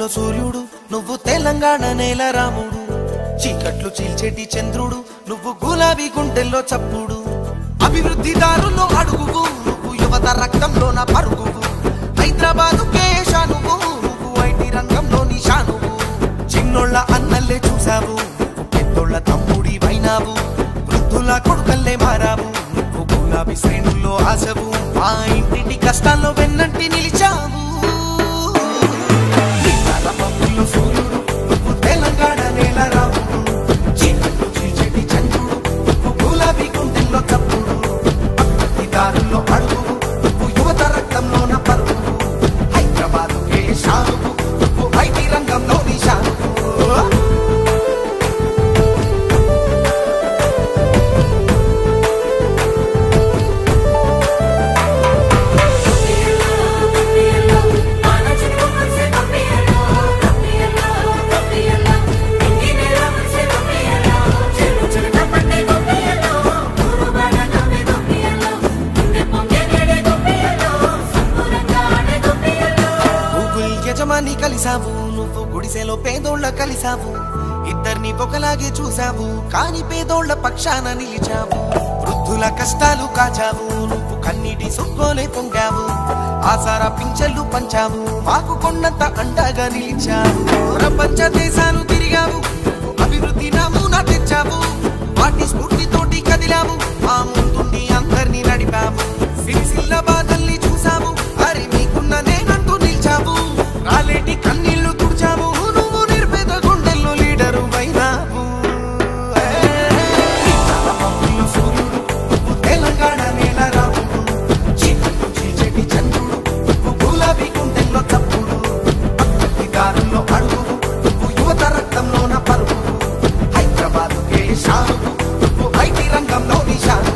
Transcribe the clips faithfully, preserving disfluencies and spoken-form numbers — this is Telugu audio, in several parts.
గుండెల్లో సూర్యుడు నువ్వు తెలంగాణ నేల రాముడు చీకట్లు చీల్చేటి చంద్రుడు నువ్వు గులాబీ గుండెల్లో చప్పుడు అభివృద్ధి దారుల్లో అడుగువు నువ్వు యువత రక్తంలో నా పరుగువు హైదరాబాదు కేశ నువ్వు నువ్వు ఐటీ రంగంలో నిషానువు చిన్నోళ్ళ అన్నల్లే చూసావు పెద్దోళ్ళ తమ్ముడి వైనావు వృద్ధుల కొడుకల్లే మారావు నువ్వు గులాబీ శ్రేణుల్లో ఆశవు మా ఇంటింటి కష్టాల్లో వెన్నంటి నిలిచావు సూర్యుడు నువ్వు తెలంగాణ నేల రాముడు చీకట్లు చీల్చేటి చంద్రుడు నువ్వు గులాబీ గుండెల్లో చప్పుడు అభివృద్ధి దారుల్లో అడుగువు నువ్వు యువత రక్తంలో నా పరుగువు హైదరాబాదు కేశానువు నువ్వు ఐటీ రంగంలో నిషానువు కలిసావు నువ్వు గుడిసెలో పేదోళ్ళ కలిసావు ఇద్దరిని ఒకలాగే చూసావు కాని పేదోళ్ళ పక్షాన నిలిచావు వృద్ధుల కష్టాలు కాచావు నువ్వు కన్నీటి సుక్కోలే పొంగావు ఆసారా పింఛన్లు పంచావు మాకు కొండంత అండగా నిలిచావు ప్రపంచ దేశాలు తిరిగావు అభివృద్ధి నమూనా తెచ్చావు వాటి స్ఫూర్తితోటి కదిలావు మా ముందుండి అందరినీ నడిపావు సిరిసిల్ల బాధల్ని చూసావు అరే మీకున్న నేనంటూ నిలిచావు రాలేటి కన్నీళ్లు తుడిచావు నువ్వు నిర్పేద గుండెల్లో లీడరు అయినావు సూర్యుడు నువ్వు తెలంగాణ నేల రాముడు చీకట్లు చీల్చేటి చంద్రుడు నువ్వు గులాబీ గుండెల్లో చప్పుడు అభివృద్ధి దారుల్లో అడుగువు నువ్వు యువత రక్తంలో నా పరుగువు హైదరాబాదు కేశానువు నువ్వు ఐటీ రంగంలో నిషానువు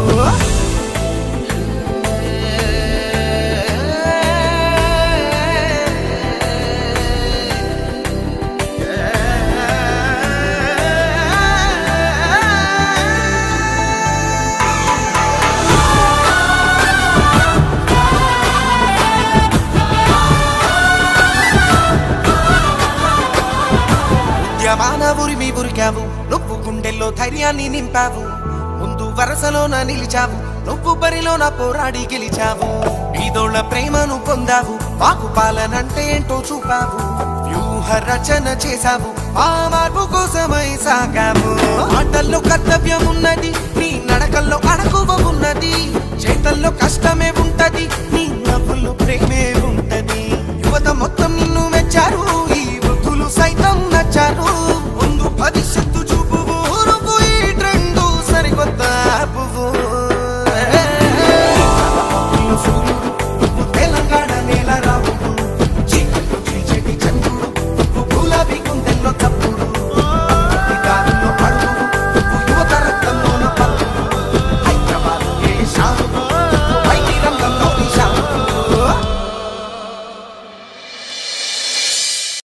ఉరిమి ఉరికావు నువ్వు గుండెల్లో ధైర్యాన్ని నింపావు ముందు వరసలోన నిలిచావు నువ్వు బరిలోన పోరాడి గెలిచావు ఈదోళ్ళ ప్రేమను పొందావు మాకు పాలనంటే ఏంటో చూపావు వ్యూహ రచన చేశావు ఆ మార్పు కోసమై సాగావు మాటల్లో కర్తవ్యం ఉన్నది నీ నడకల్లో అణకువ ఉన్నది చేతల్లో కష్టమే ఉంటది నీ నవ్వుల్లో ప్రేమే ఉంటది యువత మొత్తం నిన్ను మెచ్చారు